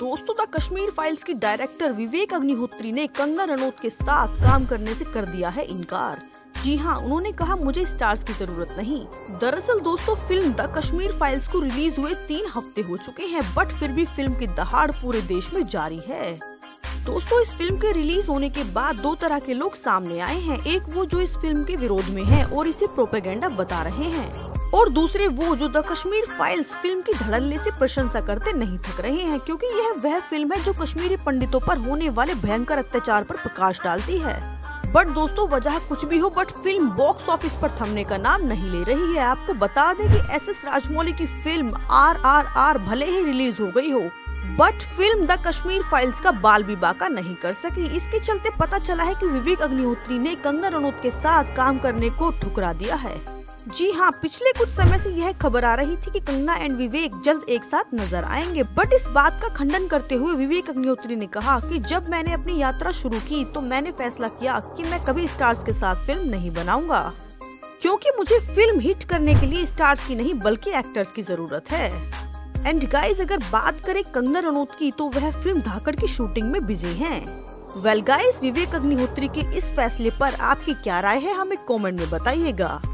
दोस्तों, the Kashmir files की director Vivek Agnihotri ने कंगना रनौत के साथ काम करने से कर दिया है इनकार। जी हाँ, उन्होंने कहा मुझे स्टार्स की जरूरत नहीं। दरअसल दोस्तों, फिल्म द कश्मीर फाइल्स को रिलीज हुए 3 हफ्ते हो चुके हैं, बट फिर भी फिल्म की दहाड़ पूरे देश में जारी है। दोस्तों, इस फिल्म के रिलीज होने के बाद 2 तरह के लोग सामने आए हैं। एक वो जो इस फिल्म के विरोध में हैं और इसे प्रोपेगेंडा बता रहे हैं, और दूसरे वो जो द कश्मीर फाइल्स फिल्म की धड़ल्ले से प्रशंसा करते नहीं थक रहे हैं, क्योंकि यह वह फिल्म है जो कश्मीरी पंडितों पर होने वाले भयंकर अत्याचार पर प्रकाश डालती है। बट दोस्तों, वजह कुछ भी हो, बट फिल्म बॉक्स ऑफिस पर थमने का नाम नहीं ले रही है। आपको बता दें कि एस.एस. राजमौली की फिल्म RRR भले ही रिलीज हो गई हो, but film the Kashmir files का बाल भी बाका नहीं कर सकी। इसके चलते पता चला है कि विवेक अग्निहोत्री ने कंगना रनौत के साथ काम करने को ठुकरा दिया है। जी हाँ, पिछले कुछ समय से यह खबर आ रही थी कि कंगना एंड विवेक जल्द एक साथ नजर आएंगे, बट इस बात का खंडन करते हुए विवेक अग्निहोत्री ने कहा कि जब मैंने अपनी यात्रा शुरू की तो मैंने फैसला किया कि मैं कभी स्टार्स के साथ फिल्म नहीं बनाऊंगा, क्योंकि मुझे फिल्म हिट करने के लिए स्टार्स की नहीं बल्कि एक्टर्स की जरूरत है। एंड गाइज, अगर बात करें कंगना रनौत की, तो वह फिल्म धाकड़ की शूटिंग में बिजी हैं। वेल गाइज, विवेक अग्निहोत्री के इस फैसले पर आपकी क्या राय है, हमें कमेंट में बताइएगा।